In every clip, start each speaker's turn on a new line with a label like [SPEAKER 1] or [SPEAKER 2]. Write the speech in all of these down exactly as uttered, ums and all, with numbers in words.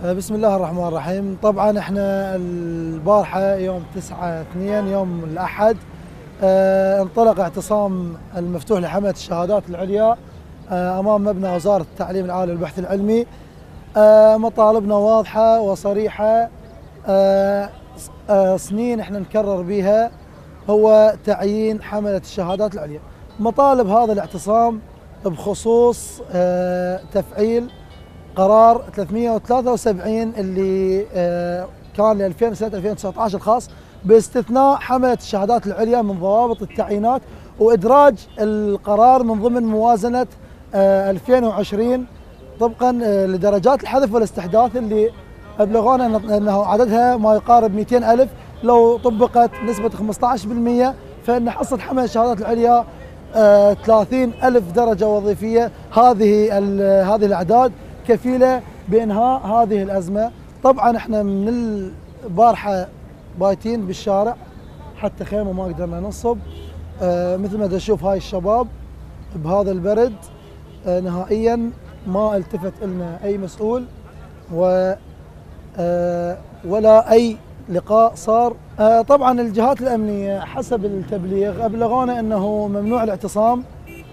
[SPEAKER 1] بسم الله الرحمن الرحيم. طبعا احنا البارحة يوم تسعة اثنين يوم الأحد اه انطلق اعتصام المفتوح لحملة الشهادات العليا اه أمام مبنى وزارة التعليم العالي والبحث العلمي. اه مطالبنا واضحة وصريحة، اه اه سنين احنا نكرر بها، هو تعيين حملة الشهادات العليا. مطالب هذا الاعتصام بخصوص اه تفعيل قرار ثلاثمئة وثلاثة وسبعين اللي كان ل ألفين سنة ألفين وتسعة عشر الخاص باستثناء حملة الشهادات العليا من ضوابط التعيينات، وإدراج القرار من ضمن موازنة ألفين وعشرين طبقا لدرجات الحذف والاستحداث اللي أبلغونا أنه عددها ما يقارب مئتين ألف. لو طبقت نسبة خمسة عشر بالمئة فإن حصة حملة الشهادات العليا ثلاثين ألف درجة وظيفية. هذه هذه الأعداد كفيلة بإنهاء هذه الأزمة. طبعا احنا من البارحة بايتين بالشارع، حتى خيمة ما قدرنا ننصب. آه مثل ما تشوف هاي الشباب بهذا البرد، آه نهائيا ما التفت لنا أي مسؤول و آه ولا أي لقاء صار. آه طبعا الجهات الأمنية حسب التبليغ أبلغونا أنه ممنوع الاعتصام.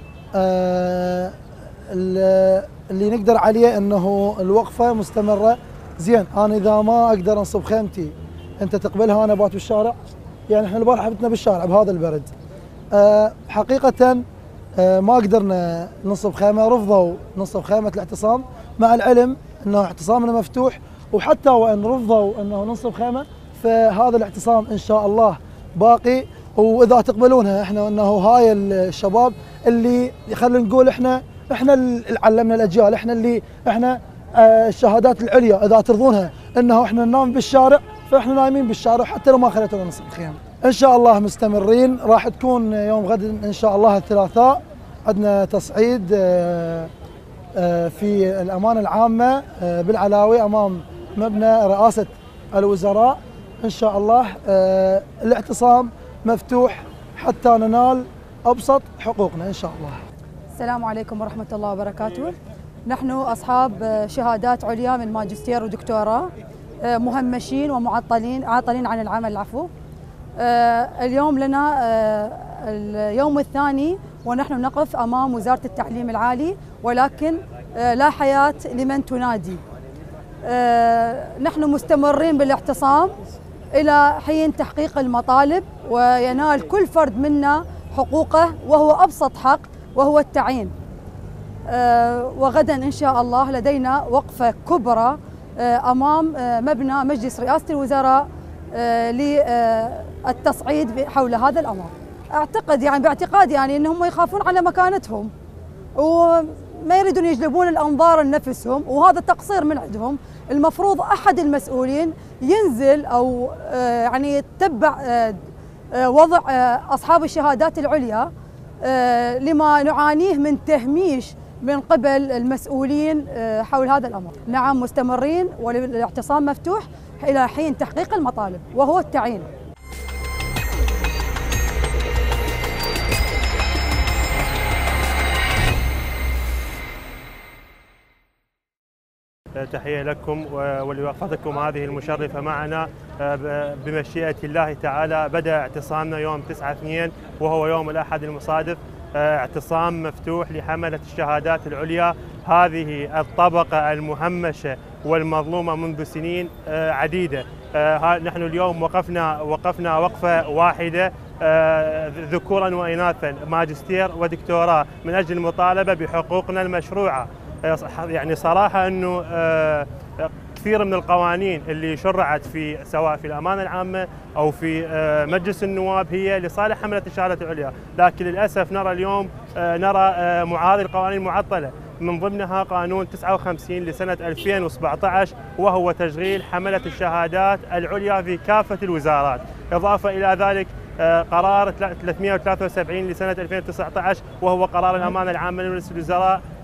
[SPEAKER 1] آه اللي نقدر عليه انه الوقفه مستمره. زين، انا اذا ما اقدر انصب خيمتي انت تقبلها انا بات بالشارع؟ يعني احنا البارحه بتنا بالشارع بهذا البرد. أه حقيقه أه ما قدرنا ننصب خيمه، رفضوا ننصب خيمه الاعتصام مع العلم انه اعتصامنا مفتوح. وحتى وان رفضوا انه ننصب خيمه فهذا الاعتصام ان شاء الله باقي، واذا تقبلونها احنا انه هاي الشباب اللي خلينا نقول احنا احنا اللي علمنا الاجيال، احنا اللي احنا آه الشهادات العليا اذا ترضونها انه احنا ننام بالشارع فاحنا نايمين بالشارع حتى لو ما خليتونا نصب الخيام. ان شاء الله مستمرين. راح تكون يوم غد ان شاء الله الثلاثاء عندنا تصعيد آه آه في الامانه العامه آه بالعلاوي امام مبنى رئاسه الوزراء. ان شاء الله آه الاعتصام مفتوح حتى ننال ابسط حقوقنا ان شاء الله.
[SPEAKER 2] السلام عليكم ورحمة الله وبركاته. نحن أصحاب شهادات عليا من ماجستير ودكتوراه، مهمشين ومعطلين عاطلين عن العمل العفو. اليوم لنا اليوم الثاني ونحن نقف أمام وزارة التعليم العالي، ولكن لا حياة لمن تنادي. نحن مستمرين بالاعتصام إلى حين تحقيق المطالب وينال كل فرد منا حقوقه، وهو أبسط حق وهو التعيين. أه وغدا إن شاء الله لدينا وقفة كبرى أه أمام أه مبنى مجلس رئاسة الوزراء أه للتصعيد حول هذا الأمر. أعتقد يعني باعتقادي يعني أنهم يخافون على مكانتهم وما يريدون يجلبون الأنظار لنفسهم، وهذا تقصير من عندهم. المفروض أحد المسؤولين ينزل أو أه يعني يتبع أه وضع أه أصحاب الشهادات العليا آه لما نعانيه من تهميش من قبل المسؤولين آه حول هذا الأمر. نعم مستمرين والاعتصام مفتوح إلى حين تحقيق المطالب وهو التعيين.
[SPEAKER 3] تحية لكم ولوقفتكم هذه المشرفة معنا. بمشيئة الله تعالى بدأ اعتصامنا يوم تسعة اثنين وهو يوم الأحد المصادف، اعتصام مفتوح لحملة الشهادات العليا، هذه الطبقة المهمشة والمظلومة منذ سنين عديدة. نحن اليوم وقفنا وقفنا وقفة واحدة ذكورا وإناثا، ماجستير ودكتوراه، من أجل المطالبة بحقوقنا المشروعة. يعني صراحة أنه كثير من القوانين اللي شرعت في سواء في الأمانة العامة أو في مجلس النواب هي لصالح حملة الشهادات العليا، لكن للأسف نرى اليوم نرى هذه القوانين معطلة، من ضمنها قانون تسعة وخمسين لسنة ألفين وسبعة عشر وهو تشغيل حملة الشهادات العليا في كافة الوزارات، إضافة إلى ذلك قرار ثلاثمئة وثلاثة وسبعين لسنة ألفين وتسعة عشر وهو قرار الأمانة العامة لمجلس الوزراء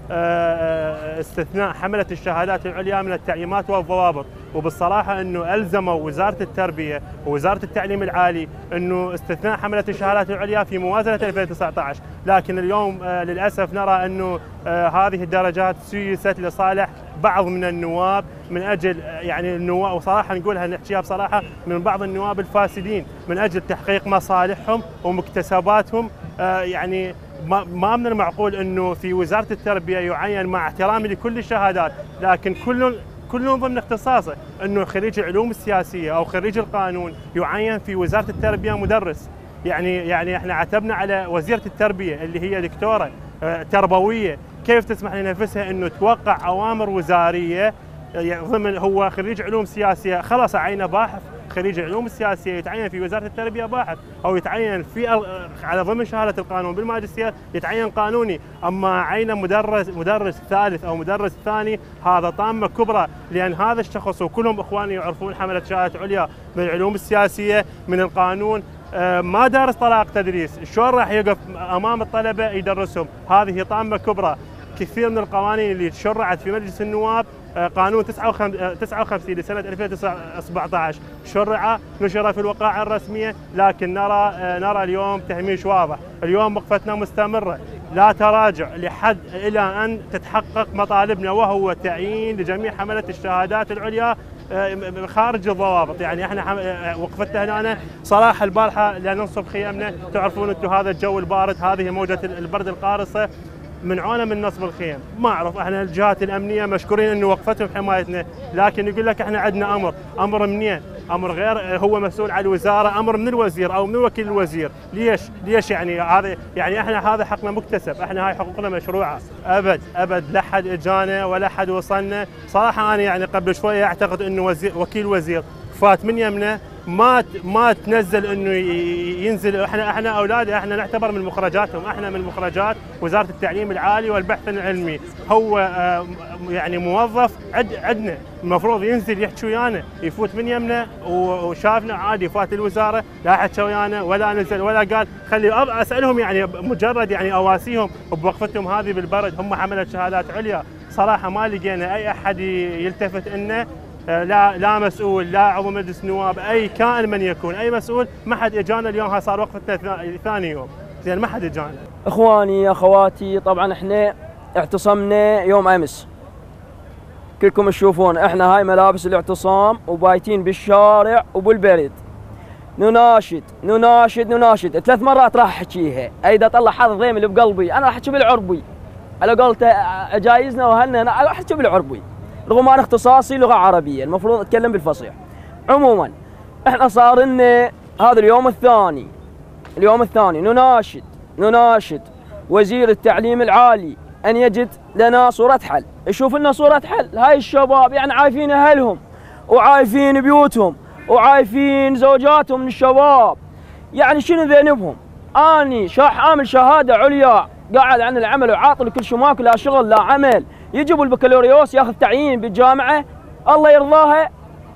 [SPEAKER 3] استثناء حملة الشهادات العليا من التعليمات والضوابط، وبالصراحة أنه ألزموا وزارة التربية ووزارة التعليم العالي أنه استثناء حملة الشهادات العليا في موازنة ألفين وتسعة عشر، لكن اليوم للأسف نرى أنه هذه الدرجات سيست لصالح بعض من النواب من أجل يعني النواب، وصراحة نقولها نحكيها بصراحة، من بعض النواب الفاسدين من أجل تحقيق مصالحهم ومكتسباتهم. يعني ما من المعقول انه في وزاره التربيه يعين، مع احترامي لكل الشهادات، لكن كل كل ضمن اختصاصه، انه خريج العلوم السياسيه او خريج القانون يعين في وزاره التربيه مدرس. يعني يعني احنا عتبنا على وزيره التربيه اللي هي دكتوره تربويه، كيف تسمح لنفسها انه توقع اوامر وزاريه ضمن هو خريج علوم سياسيه، خلاص عينه باحث خريج العلوم السياسيه يتعين في وزاره التربيه باحث، او يتعين في على ضمن شهاده القانون بالماجستير يتعين قانوني، اما عين مدرس مدرس ثالث او مدرس ثاني هذا طامه كبرى، لان هذا الشخص وكلهم اخواني يعرفون حمله شهاده عليا من العلوم السياسيه من القانون، ما دارس طلاق تدريس، شلون راح يقف امام الطلبه يدرسهم؟ هذه طامه كبرى. كثير من القوانين اللي شرعت في مجلس النواب، قانون تسعة وخمسين لسنة ألفين وسبعة عشر شرع نشر في الوقائع الرسمية، لكن نرى نرى اليوم تهميش واضح. اليوم وقفتنا مستمرة لا تراجع لحد إلى أن تتحقق مطالبنا، وهو تعيين لجميع حملة الشهادات العليا خارج الضوابط. يعني احنا وقفتنا هنا صراحة البارحة لا ننصب خيامنا، تعرفون انتم هذا الجو البارد، هذه موجة البرد القارصة، منعونا من نصب الخيام. ما اعرف، احنا الجهات الامنيه مشكورين انه وقفتهم حمايتنا، لكن يقول لك احنا عندنا امر، امر منين؟ امر غير هو مسؤول على الوزاره، امر من الوزير او من وكيل الوزير، ليش؟ ليش يعني هذا؟ يعني احنا هذا حقنا مكتسب، احنا هاي حقوقنا مشروعه. ابد ابد لا حد اجانا ولا حد وصلنا، صراحه انا يعني قبل شويه اعتقد انه وزير وكيل وزير فات من يمنا، ما ما تنزل انه ينزل. احنا احنا اولادي احنا نعتبر من مخرجاتهم، احنا من مخرجات وزاره التعليم العالي والبحث العلمي، هو يعني موظف عندنا المفروض ينزل يحكي ويانا، يفوت من يمنا وشافنا عادي فات الوزاره لا حكى ويانا ولا نزل ولا قال. خلي اسالهم يعني مجرد يعني اواسيهم بوقفتهم هذه بالبرد، هم حملت شهادات عليا، صراحه ما لقينا اي احد يلتفت لنا، لا لا مسؤول لا عضو مجلس نواب، اي كائن من يكون اي مسؤول، ما حد اجانا. اليوم هاي صار وقفتنا ثاني يوم، زين ما حد اجانا.
[SPEAKER 4] اخواني اخواتي، طبعا احنا اعتصمنا يوم امس، كلكم تشوفون احنا هاي ملابس الاعتصام وبايتين بالشارع وبالبرد، نناشد نناشد نناشد ثلاث مرات راح احكيها، اذا طلع حظ ضيم اللي بقلبي انا راح احكي بالعربي، على قولته جايزنا وهلنا انا راح احكي بالعربي، رغم أنا اختصاصي لغة عربية المفروض أتكلم بالفصيح. عموما احنا صار لنا هذا اليوم الثاني، اليوم الثاني نناشد نناشد وزير التعليم العالي أن يجد لنا صورة حل، يشوف لنا صورة حل. هاي الشباب يعني عايفين أهلهم وعايفين بيوتهم وعايفين زوجاتهم من الشباب، يعني شنو ذنبهم؟ أني شاح عامل شهادة عليا قاعد عن العمل وعاطل كل شو ماكو لا شغل لا عمل، يجيبوا البكالوريوس ياخذ تعيين بالجامعه الله يرضاها.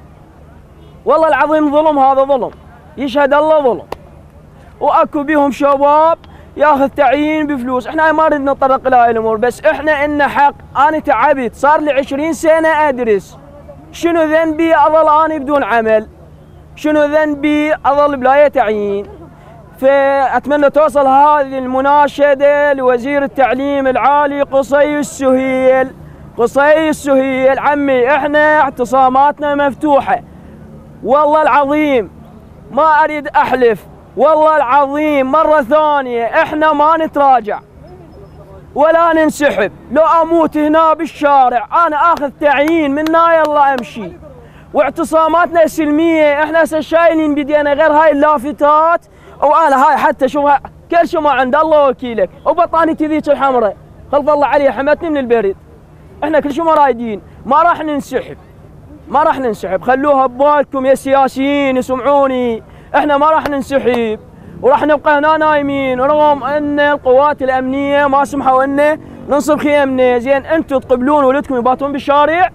[SPEAKER 4] والله العظيم ظلم، هذا ظلم، يشهد الله ظلم. واكو بيهم شباب ياخذ تعيين بفلوس، احنا ما نريد نتطرق الى هاي الامور، بس احنا إلنا حق. انا تعبت صار لي عشرين سنه ادرس، شنو ذنبي اظل اني بدون عمل؟ شنو ذنبي اظل بلا تعيين؟ فأتمنى توصل هذه المناشدة لوزير التعليم العالي قصي السهيل. قصي السهيل عمي، احنا اعتصاماتنا مفتوحة، والله العظيم ما اريد احلف، والله العظيم مرة ثانية احنا ما نتراجع ولا ننسحب، لو اموت هنا بالشارع انا اخذ تعيين منا يلا امشي. واعتصاماتنا سلمية، احنا هسه شايلين بدينا غير هاي اللافتات، وانا هاي حتى شوفها كل شيء ما عند الله وكيلك، وبطانيتي ذيك الحمراء خلف الله عليها حمتني من البرد. احنا كل شيء ما رايدين، ما راح ننسحب، ما راح ننسحب، خلوها ببالكم يا سياسيين يسمعوني، احنا ما راح ننسحب وراح نبقى هنا نايمين، رغم ان القوات الامنيه ما سمحوا لنا ننصب خيامنا. زين انتم تقبلون ولدكم يباتون بالشارع؟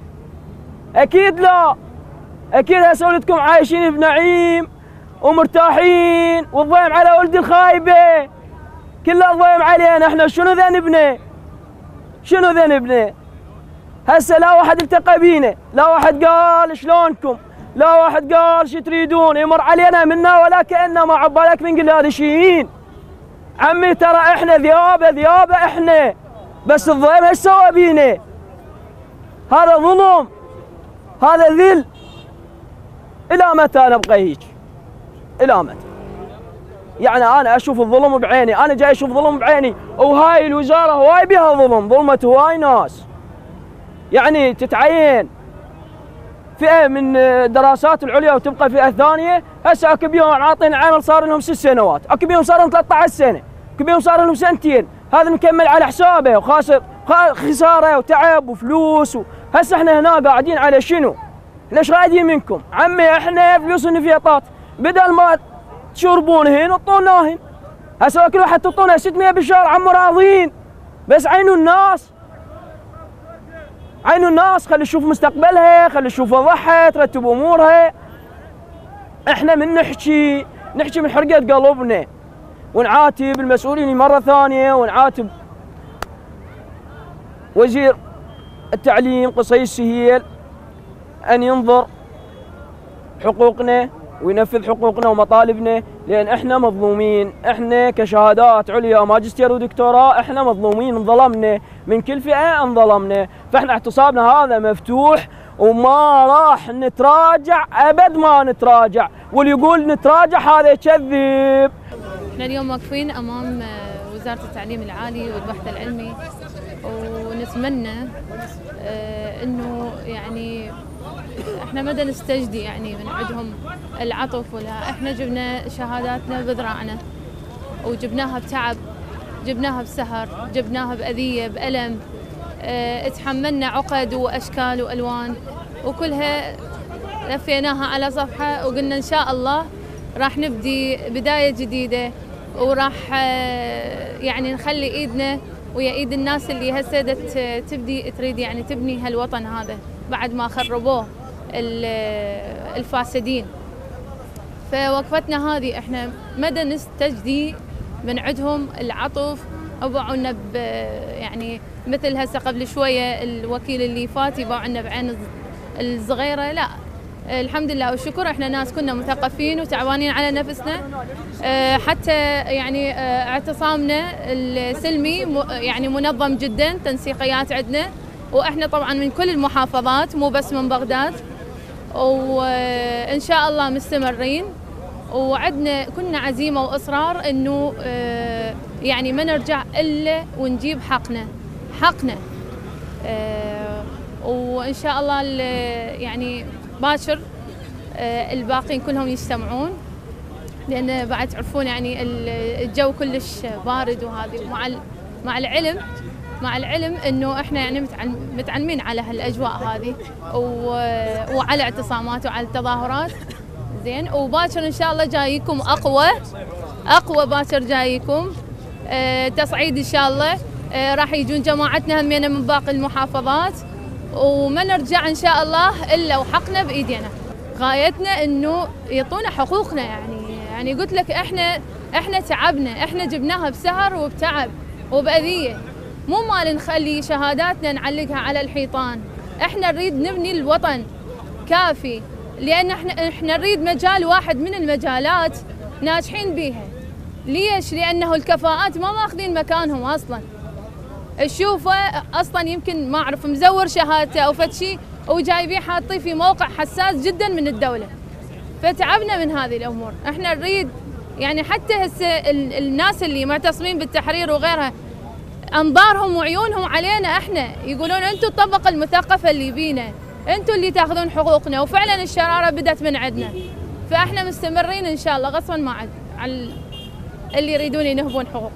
[SPEAKER 4] اكيد لا، اكيد هسه ولدكم عايشين بنعيم ومرتاحين، والضيم على ولد الخايبه، كله الضيم علينا، احنا شنو ذنبنا؟ شنو ذنبنا؟ هسه لا واحد التقى بينا، لا واحد قال شلونكم، لا واحد قال شو تريدون، يمر علينا منا ولا كأننا ما عبالك من قلادشيين. عمي ترى احنا ذيابه ذيابه احنا، بس الضيم ايش سوى بينا؟ هذا ظلم، هذا ذل. الى متى نبقى هيك؟ الى متى؟ يعني انا اشوف الظلم بعيني، انا جاي اشوف ظلم بعيني، وهاي الوزاره هواي بها ظلم، ظلمت هواي ناس. يعني تتعين فئه من الدراسات العليا وتبقى فئه ثانيه، هسه اكو بيهم عاطين عمل صار لهم ست سنوات، اكو بيهم صار لهم ثلاثة عشر سنه، اكو بيهم صار لهم سنتين، هذا مكمل على حسابه وخاسر خساره وتعب وفلوس. هسه احنا هنا قاعدين على شنو؟ ليش رايدين منكم؟ عمي احنا فلوس النفيطات بدل ما تشربونهن وطوناهن، هسه كل واحد تعطونا ستمية بالشهر عمو راضين، بس عينوا الناس، عينوا الناس، خلي تشوف مستقبلها، خلي تشوف وضعها، ترتب امورها. احنا من نحكي نحكي من حرقه قلبنا، ونعاتب المسؤولين مره ثانيه، ونعاتب وزير التعليم قصي السهيل ان ينظر حقوقنا وينفذ حقوقنا ومطالبنا، لان احنا مظلومين، احنا كشهادات عليا ماجستير ودكتوراه احنا مظلومين، انظلمنا من كل فئه، انظلمنا، فاحنا اعتصامنا هذا مفتوح وما راح نتراجع ابد، ما نتراجع، واللي يقول نتراجع هذا يكذب.
[SPEAKER 5] احنا اليوم واقفين امام وزاره التعليم العالي والبحث العلمي، ونتمنى انه يعني احنا مدى نستجدي يعني من عندهم العطف، ولا احنا جبنا شهاداتنا بذراعنا وجبناها بتعب، جبناها بسهر، جبناها بأذية بألم، اه تحملنا عقد واشكال والوان، وكلها لفيناها على صفحه وقلنا ان شاء الله راح نبدي بدايه جديده، وراح اه يعني نخلي ايدنا ويا ايد الناس اللي هسه تبدي تريد يعني تبني هالوطن هذا بعد ما خربوه الفاسدين. فوقفتنا هذه احنا مدى نستجدي من عندهم العطف، وباعونا يعني مثل هسه قبل شويه الوكيل اللي فات يباعونا بعين الصغيره. لا الحمد لله والشكر احنا ناس كنا مثقفين وتعبانين على نفسنا، حتى يعني اعتصامنا السلمي يعني منظم جدا، تنسيقيات عندنا، واحنا طبعا من كل المحافظات مو بس من بغداد، وان شاء الله مستمرين، وعدنا كنا عزيمه واصرار انه يعني ما نرجع الا ونجيب حقنا حقنا وان شاء الله يعني باكر الباقين كلهم يجتمعون، لان بعد تعرفون يعني الجو كلش بارد، وهذه مع مع العلم مع العلم انه احنا يعني متعلمين على هالاجواء هذه وعلى اعتصامات وعلى التظاهرات زين. وباكر ان شاء الله جايكم اقوى اقوى باكر جايكم اه تصعيد ان شاء الله، اه راح يجون جماعتنا همينا من باقي المحافظات، وما نرجع ان شاء الله الا وحقنا بايدينا. غايتنا انه يعطونا حقوقنا، يعني يعني قلت لك احنا احنا تعبنا، احنا جبناها بسهر وبتعب وبأذية، مو مال نخلي شهاداتنا نعلقها على الحيطان، احنا نريد نبني الوطن كافي، لان احنا احنا نريد مجال واحد من المجالات ناجحين بيها. ليش؟ لانه الكفاءات ما ماخذين مكانهم اصلا. تشوفه اصلا يمكن ما اعرف مزور شهادته او فد شيء وجايبيه حاطيه في موقع حساس جدا من الدوله. فتعبنا من هذه الامور، احنا نريد يعني حتى هسه الناس اللي معتصمين بالتحرير وغيرها انظارهم وعيونهم علينا احنا، يقولون انتم الطبقه المثقفه اللي بينا، انتم اللي تاخذون حقوقنا، وفعلا الشراره بدت من عندنا. فاحنا مستمرين ان شاء الله غصبا ما على اللي يريدون ينهبون حقوقنا.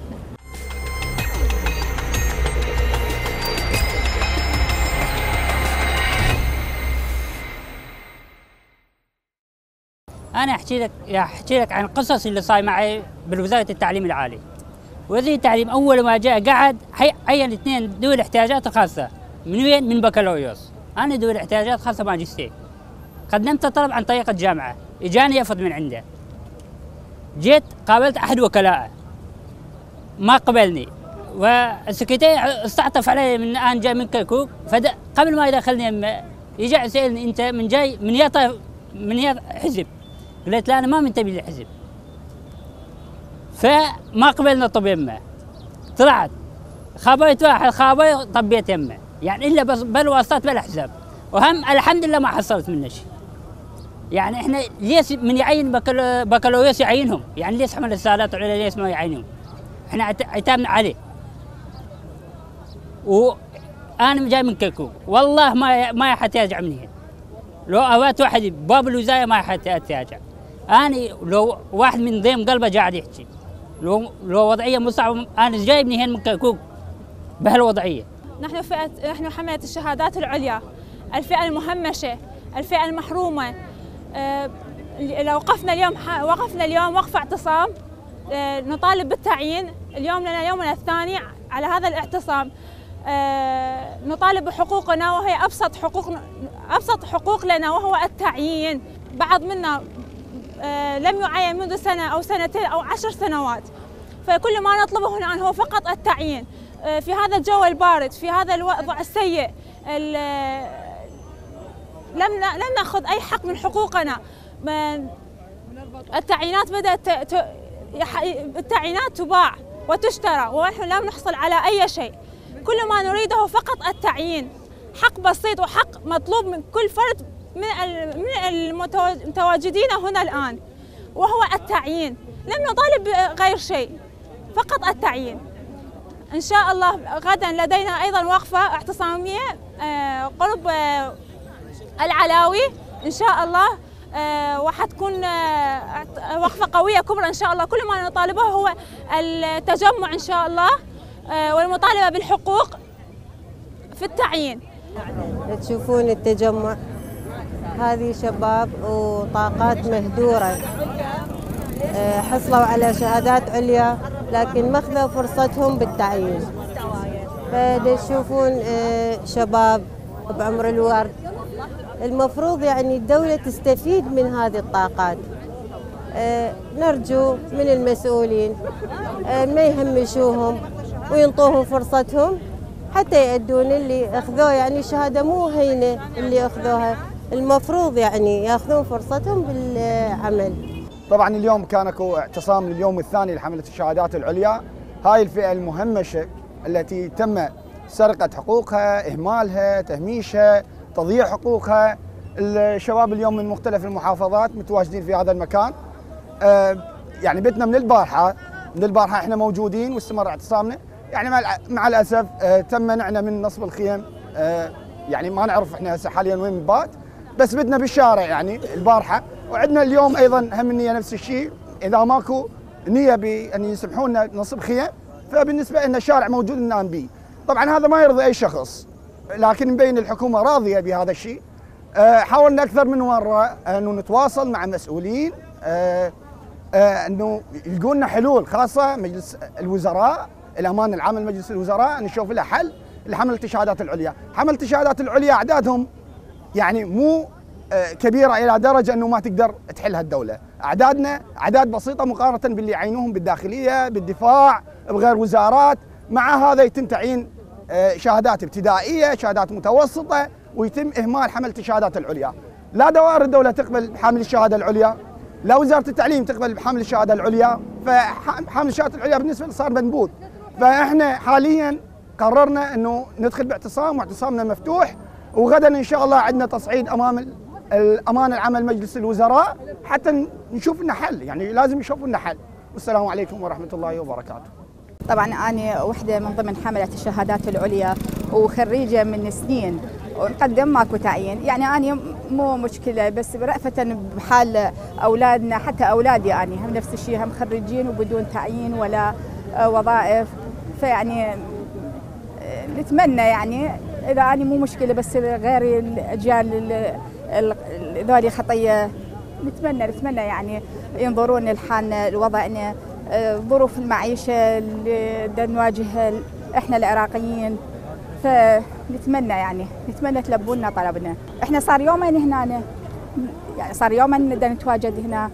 [SPEAKER 6] أنا أحكي لك أحكي لك عن القصص اللي صاير معي بالوزارة التعليم العالي. وزير التعليم أول ما جاء قعد عين اثنين ذوي الاحتياجات الخاصة. من وين؟ من بكالوريوس. أنا ذوي الاحتياجات الخاصة ماجستير. قدمت طلب عن طريق الجامعة، إجاني يفض من عنده. جيت قابلت أحد وكلائه ما قبلني، والسكرتير استعطف علي من انا جاي من كركوك، فقبل ما يدخلني يجي يسالني انت من جاي من يا من يا حزب؟ قلت له انا ما منتمي للحزب. فما قبلنا طب يمه، طلعت خابيت واحد خابي طبيت يمه، يعني الا بس بالواسطات بالاحزاب، وهم الحمد لله ما حصلت منه شيء. يعني احنا ليش من يعين بكالوريوس يعينهم؟ يعني ليش حمل السادات العليا ليش ما يعينهم؟ احنا عتابنا عليه. وانا جاي من كركوك، والله ما ما حتراجع من هنا. لو اوقات واحد باب الوزاره ما حتراجع. انا لو واحد من ضيم قلبه قاعد يحكي، لو لو وضعيه مصعبه، انا جاي من هنا من كركوك بهالوضعيه.
[SPEAKER 7] نحن فئه نحن حمله الشهادات العليا، الفئه المهمشه، الفئه المحرومه. أه لو وقفنا اليوم وقفنا اليوم وقفه اعتصام، أه نطالب بالتعيين. اليوم لنا يومنا الثاني على هذا الاعتصام. أه نطالب بحقوقنا، وهي ابسط حقوق ابسط حقوق لنا، وهو التعيين. بعض منا أه لم يعين منذ سنه او سنتين او عشر سنوات، فكل ما نطلبه الان هو فقط التعيين. أه في هذا الجو البارد، في هذا الوضع السيء، لم لم ناخذ اي حق من حقوقنا. التعيينات بدات التعيينات تباع وتشترى، ونحن لم نحصل على اي شيء. كل ما نريده فقط التعيين، حق بسيط وحق مطلوب من كل فرد من من المتواجدين هنا الان، وهو التعيين. لم نطالب غير شيء، فقط التعيين. ان شاء الله غدا لدينا ايضا وقفه اعتصاميه قرب العلاوي ان شاء الله، وحتكون وقفه قويه كبرى ان شاء الله. كل ما نطالبه هو التجمع ان شاء الله، والمطالبه بالحقوق في التعيين.
[SPEAKER 8] تشوفون التجمع، هذه شباب وطاقات مهدوره، حصلوا على شهادات عليا لكن ما اخذوا فرصتهم بالتعيين. فتشوفون شباب بعمر الورد، المفروض يعني الدولة تستفيد من هذه الطاقات. نرجو من المسؤولين ما يهمشوهم وينطوهم فرصتهم حتى يأدون اللي أخذوه. يعني الشهادة مو هينة اللي أخذوها، المفروض يعني يأخذون فرصتهم بالعمل.
[SPEAKER 9] طبعا اليوم كان اكو اعتصام لليوم الثاني لحملة الشهادات العليا. هاي الفئة المهمشة التي تم سرقة حقوقها، إهمالها، تهميشها، تضييع حقوقها. الشباب اليوم من مختلف المحافظات متواجدين في هذا المكان. آه يعني بيتنا من البارحة من البارحة احنا موجودين واستمر اعتصامنا. يعني مع, مع الأسف آه تم منعنا من نصب الخيم. آه يعني ما نعرف احنا هسه حاليا وين نبات، بس بدنا بالشارع يعني البارحة. وعندنا اليوم ايضا هم النية نفس الشيء، اذا ماكو نية بان يسمحوا لنا نصب خيم فبالنسبة لنا الشارع موجود ننام به. طبعا هذا ما يرضي اي شخص، لكن مبين الحكومة راضية بهذا الشيء. حاولنا اكثر من مرة انه نتواصل مع مسؤولين انه يلقوا لنا حلول، خاصة مجلس الوزراء، الأمان العام لمجلس الوزراء، نشوف لها حل لحملة الشهادات العليا. حملة الشهادات العليا اعدادهم يعني مو كبيرة إلى درجة أنه ما تقدر تحلها الدولة. أعدادنا أعداد بسيطة مقارنة باللي يعينوهم بالداخلية، بالدفاع، بغير وزارات. مع هذا يتم تعيين شهادات ابتدائية، شهادات متوسطة، ويتم إهمال حملة الشهادات العليا. لا دوائر الدولة تقبل بحامل الشهادة العليا، لا وزارة التعليم تقبل بحامل الشهادة العليا، فحامل الشهادة العليا بالنسبة صار منبوذ. فإحنا حاليا قررنا أنه ندخل باعتصام، واعتصامنا مفتوح، وغدا إن شاء الله عندنا تصعيد أمام الأمان العام لمجلس الوزراء حتى نشوف لنا حل. يعني لازم يشوفوا لنا حل. والسلام عليكم ورحمة الله وبركاته.
[SPEAKER 10] طبعا أنا وحدة من ضمن حملة الشهادات العليا وخريجة من سنين، ونقدم ماكو تعيين. يعني أنا مو مشكلة، بس رأفة بحال أولادنا، حتى أولادي أنا هم نفس الشيء، هم خريجين وبدون تعيين ولا وظائف. فيعني نتمنى يعني إذا أنا مو مشكلة، بس غير الأجيال ذولي خطية، نتمنى نتمنى يعني ينظرون لحالنا لوضعنا، ظروف المعيشة اللي نواجهها احنا العراقيين. فنتمنى يعني نتمنى تلبوا لنا طلبنا. احنا صار يومين هنا، يعني صار يومين نتواجد هنا،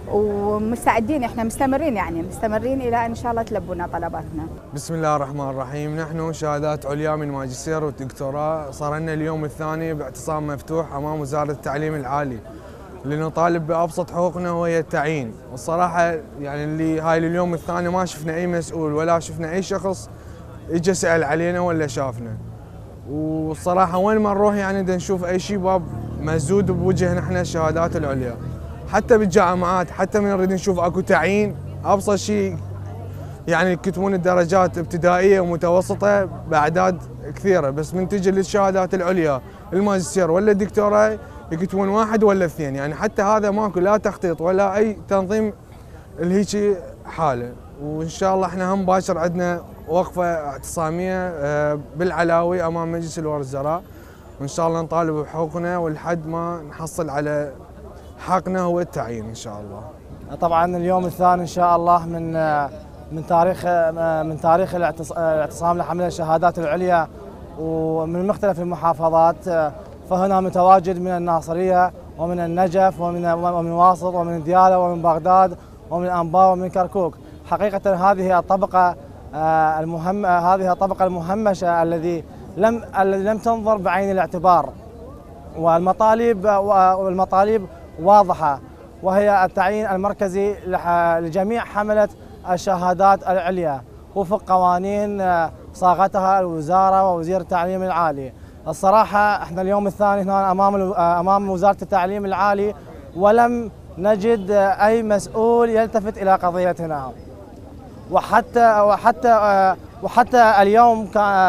[SPEAKER 10] ومستعدين، احنا مستمرين يعني مستمرين الى ان شاء الله تلبونا طلباتنا.
[SPEAKER 11] بسم الله الرحمن الرحيم. نحن شهادات عليا من ماجستير ودكتوراه، صار لنا اليوم الثاني باعتصام مفتوح امام وزاره التعليم العالي لنطالب بابسط حقوقنا وهي التعيين. والصراحه يعني اللي هاي اليوم الثاني ما شفنا اي مسؤول ولا شفنا اي شخص اجى سال علينا ولا شافنا. والصراحه وين ما نروح يعني بدنا نشوف اي شيء باب مسدود بوجهنا احنا الشهادات العليا، حتى بالجامعات، حتى من نريد نشوف اكو تعيين ابسط شيء يعني يكتبون الدرجات ابتدائيه ومتوسطه باعداد كثيره، بس من تجي للشهادات العليا الماجستير ولا الدكتوراه يكتبون واحد ولا اثنين، يعني حتى هذا ماكو لا تخطيط ولا اي تنظيم لهيجي حاله. وان شاء الله احنا هم باشر عندنا وقفه اعتصاميه بالعلاوي امام مجلس الوزراء، وان شاء الله نطالب بحقوقنا ولحد ما نحصل على حقنا هو التعيين ان شاء الله.
[SPEAKER 1] طبعا اليوم الثاني ان شاء الله من من تاريخ من تاريخ الاعتصام لحمل الشهادات العليا ومن مختلف المحافظات، فهنا متواجد من الناصريه ومن النجف ومن ومن واسط ومن دياله ومن بغداد ومن انبار ومن كركوك. حقيقه هذه الطبقه المهم هذه الطبقه المهمشه الذي لم الذي لم تنظر بعين الاعتبار، والمطالب والمطالب واضحة، وهي التعيين المركزي لجميع حملة الشهادات العليا وفق قوانين صاغتها الوزارة ووزير التعليم العالي. الصراحة احنا اليوم الثاني هنا امام امام وزارة التعليم العالي ولم نجد اي مسؤول يلتفت الى قضيتنا، وحتى وحتى وحتى اليوم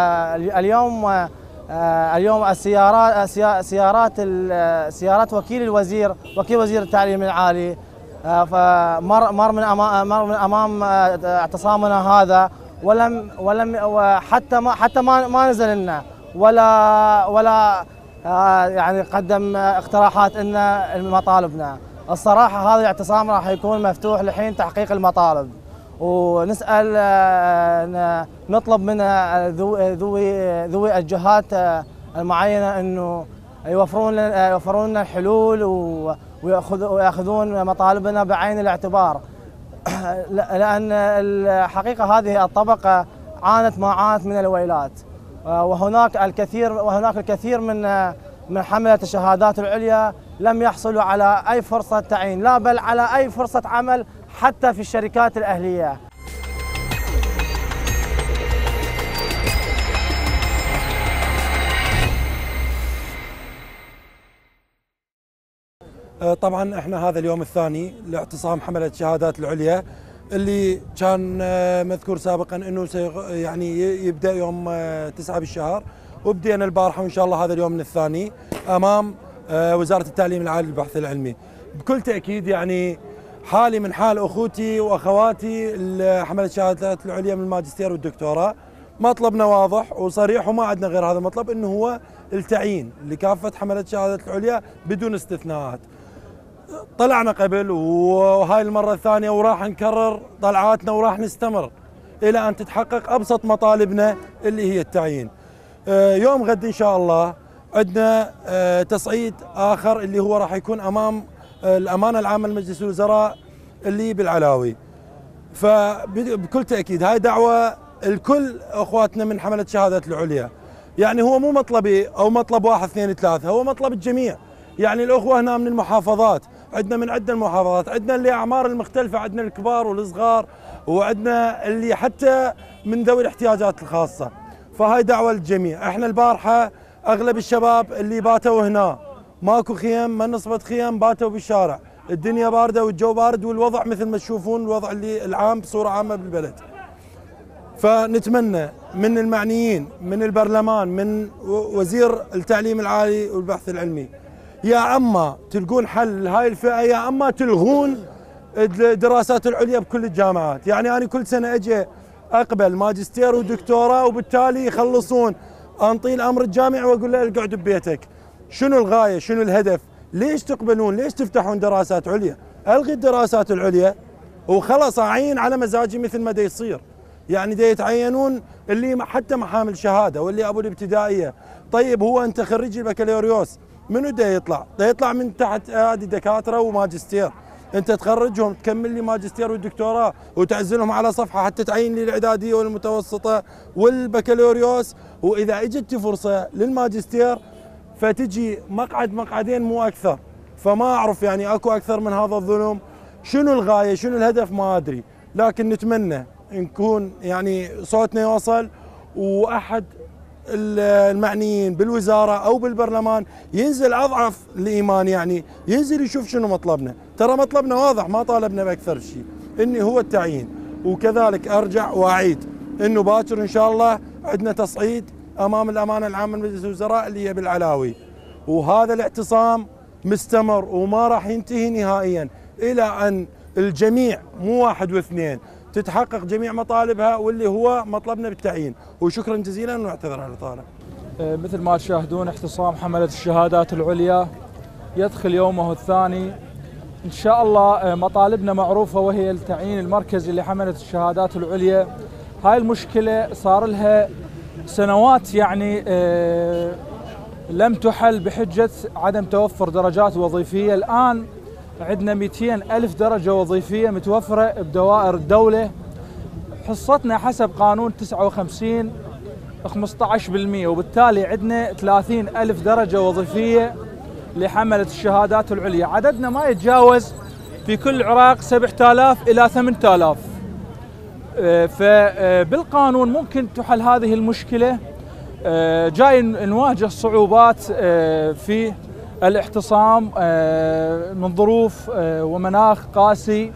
[SPEAKER 1] اليوم اليوم السيارات سيارات سيارات وكيل الوزير وكيل وزير التعليم العالي فمر مر من امام مر من امام اعتصامنا هذا ولم ولم حتى ما حتى ما ما نزل لنا ولا ولا يعني قدم اقتراحات ان مطالبنا. الصراحه هذا الاعتصام راح يكون مفتوح لحين تحقيق المطالب، ونسال نطلب من ذوي ذوي الجهات المعينه انه يوفرون يوفرون لنا الحلول وياخذون مطالبنا بعين الاعتبار، لان الحقيقه هذه الطبقه عانت ما عانت من الويلات، وهناك الكثير وهناك الكثير من من حمله الشهادات العليا لم يحصلوا على اي فرصه تعيين، لا بل على اي فرصه عمل حتى في الشركات الاهليه.
[SPEAKER 12] طبعا احنا هذا اليوم الثاني لاعتصام حملة الشهادات العليا اللي كان مذكور سابقا انه يعني يبدا يوم تسعة بالشهر، وبدينا البارحه وان شاء الله هذا اليوم من الثاني امام وزاره التعليم العالي للبحث العلمي. بكل تاكيد يعني حالي من حال اخوتي واخواتي حملة الشهادات العليا من الماجستير والدكتوراه، مطلبنا واضح وصريح وما عندنا غير هذا المطلب، انه هو التعيين لكافه حملة الشهادات العليا بدون استثناءات. طلعنا قبل وهاي المرة الثانية وراح نكرر طلعاتنا وراح نستمر إلى أن تتحقق أبسط مطالبنا اللي هي التعيين. يوم غد إن شاء الله عندنا تصعيد آخر اللي هو راح يكون أمام الأمانة العامة لمجلس الوزراء اللي بالعلاوي. فبكل تأكيد هاي دعوة الكل أخواتنا من حملة الشهادات العليا، يعني هو مو مطلبي أو مطلب واحد اثنين ثلاثة، هو مطلب الجميع. يعني الأخوة هنا من المحافظات، عندنا من عدة المحافظات، عندنا اللي أعمار المختلفة، عندنا الكبار والصغار، وعندنا اللي حتى من ذوي الاحتياجات الخاصة. فهاي دعوة للجميع. احنا البارحة أغلب الشباب اللي باتوا هنا ماكو خيم، ما نصبت خيم، باتوا بالشارع، الدنيا باردة والجو بارد والوضع مثل ما تشوفون الوضع اللي العام بصورة عامة بالبلد. فنتمنى من المعنيين، من البرلمان، من وزير التعليم العالي والبحث العلمي، يا اما تلقون حل لهاي الفئه يا اما تلغون الدراسات العليا بكل الجامعات. يعني انا كل سنه اجي اقبل ماجستير ودكتوراه وبالتالي يخلصون، انطي الامر الجامعي واقول له اقعد ببيتك. شنو الغايه؟ شنو الهدف؟ ليش تقبلون؟ ليش تفتحون دراسات عليا؟ الغي الدراسات العليا وخلص اعين على مزاجي مثل ما دا يصير. يعني دا يتعينون اللي حتى محامل شهاده واللي ابو الابتدائيه. طيب هو انت خريج البكالوريوس منو دا يطلع؟ دا يطلع من تحت ايادي دكاتره وماجستير. انت تخرجهم تكمل لي ماجستير والدكتوراه وتعزلهم على صفحه حتى تعين لي الاعداديه والمتوسطه والبكالوريوس، واذا اجت فرصه للماجستير فتجي مقعد مقعدين مو اكثر. فما اعرف يعني اكو اكثر من هذا الظلم. شنو الغايه؟ شنو الهدف؟ ما ادري، لكن نتمنى نكون يعني صوتنا يوصل، واحد المعنيين بالوزاره او بالبرلمان ينزل اضعف الايمان، يعني ينزل يشوف شنو مطلبنا. ترى مطلبنا واضح، ما طالبنا باكثر شيء، اني هو التعيين. وكذلك ارجع واعيد انه باكر ان شاء الله عندنا تصعيد امام الامانه العامه لمجلس الوزراء اللي هي بالعلاوي، وهذا الاعتصام مستمر وما راح ينتهي نهائيا الى ان الجميع مو واحد واثنين تتحقق جميع مطالبها، واللي هو مطلبنا بالتعيين. وشكرا جزيلا ونعتذر على الاطاله.
[SPEAKER 13] مثل ما تشاهدون اعتصام حملة الشهادات العليا يدخل يومه الثاني. ان شاء الله مطالبنا معروفة، وهي التعيين المركزي لحملة الشهادات العليا. هاي المشكلة صار لها سنوات يعني لم تحل بحجة عدم توفر درجات وظيفية. الآن عندنا مئتين ألف درجة وظيفية متوفرة بدوائر الدولة. حصتنا حسب قانون تسعة وخمسين خمسة عشر بالمئة، وبالتالي عندنا ثلاثين ألف درجة وظيفية لحملة الشهادات العليا. عددنا ما يتجاوز في كل العراق سبعة آلاف إلى ثمانية آلاف. فبالقانون ممكن تحل هذه المشكلة. جاي نواجه صعوبات في الاعتصام من ظروف ومناخ قاسي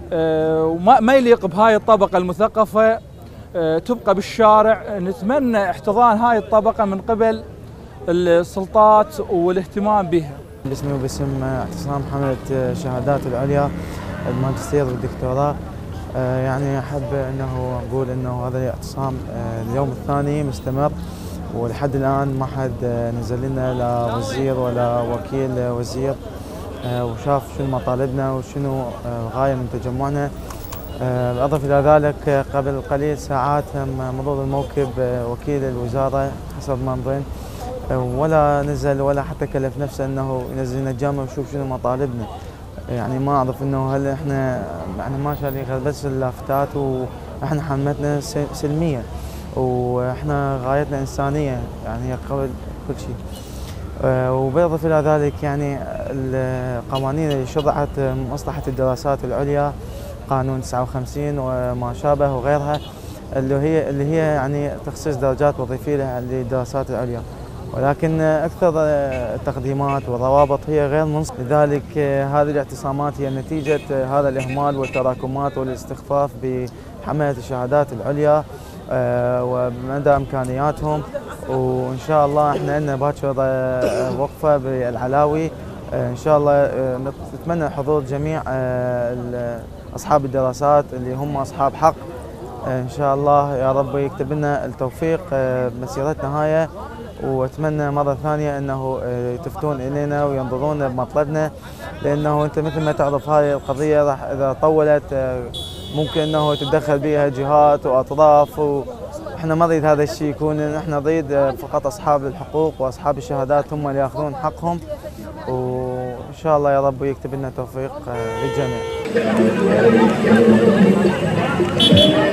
[SPEAKER 13] وما يليق بهاي الطبقة المثقفة تبقى بالشارع. نتمنى احتضان هاي الطبقة من قبل السلطات والاهتمام بها.
[SPEAKER 14] باسمي وباسم اعتصام حملة الشهادات العليا الماجستير والدكتوراه، يعني احب انه نقول انه هذا الاعتصام اليوم الثاني مستمر، ولحد الان ما حد نزل لنا لا وزير ولا وكيل وزير وشاف شنو مطالبنا وشنو الغايه من تجمعنا. بالاضافه الى ذلك قبل قليل ساعات مرور الموكب وكيل الوزاره حسب ما نظن ولا نزل ولا حتى كلف نفسه انه ينزل لنا الجامعه ويشوف شنو مطالبنا. يعني ما اعرف انه هل احنا يعني ما شايلين غير بس اللافتات، واحنا حملتنا سلميه واحنا غايتنا انسانيه يعني قبل كل شيء. وبالاضافه الى ذلك يعني القوانين اللي شرعت مصلحه الدراسات العليا قانون تسعة وخمسين وما شابه وغيرها اللي هي اللي هي يعني تخصيص درجات وظيفيه للدراسات العليا، ولكن اكثر التقديمات والروابط هي غير منصفه. لذلك هذه الاعتصامات هي نتيجه هذا الاهمال والتراكمات والاستخفاف بحمله الشهادات العليا ومدى امكانياتهم. وان شاء الله احنا لنا باكر وقفه بالعلاوي ان شاء الله. نتمنى حضور جميع اصحاب الدراسات اللي هم اصحاب حق ان شاء الله. يا رب يكتب لنا التوفيق بمسيرتنا هاي، واتمنى مره ثانيه انه يلتفتون الينا وينظرون بمطلبنا، لانه انت مثل ما تعرف هاي القضيه راح اذا طولت ممكن انه تتدخل بها جهات واطراف، واحنا ما نريد هذا الشيء يكون. احنا نريد فقط اصحاب الحقوق واصحاب الشهادات هم اللي ياخذون حقهم، وان شاء الله يا رب يكتب لنا توفيق للجميع.